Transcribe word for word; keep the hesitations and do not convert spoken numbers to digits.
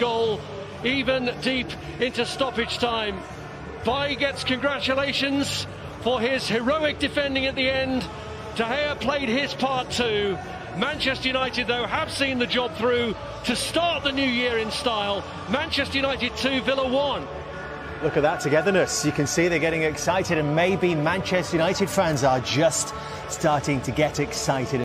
goal, even deep into stoppage time. Vi gets congratulations for his heroic defending at the end. De Gea played his part too. Manchester United, though, have seen the job through to start the new year in style. Manchester United two, Villa one. Look at that togetherness. You can see they're getting excited, and maybe Manchester United fans are just starting to get excited.